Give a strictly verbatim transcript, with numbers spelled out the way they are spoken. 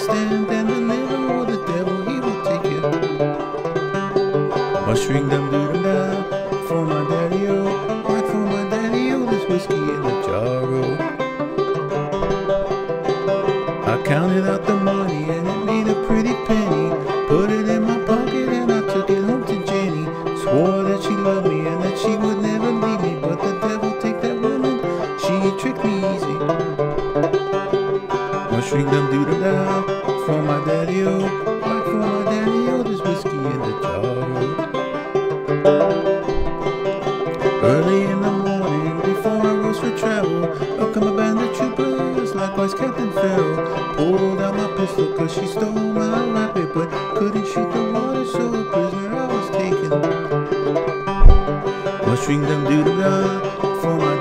stand and deliver, or the devil he will take you. Mushroom dum doo dum da, for my daddy-o, right for my daddy-o, there's whiskey in the jar-o. I counted out the money and it made a pretty penny, put it in my pocket and I took it home to Jenny. Swore that she loved me and that she would never leave me, but the devil take that woman, she tricked me easy. Mushroom dum doo dum da, for my daddy-o, right for my daddy-o, there's whiskey in the jar-o. Early in the morning, before I rose for travel, up come a band of troopers, likewise Captain Farrell. Pulled out my pistol cause she stole my rabbit, but couldn't shoot the water, so a prisoner I was taken. Mushroom dum doo dum da, for my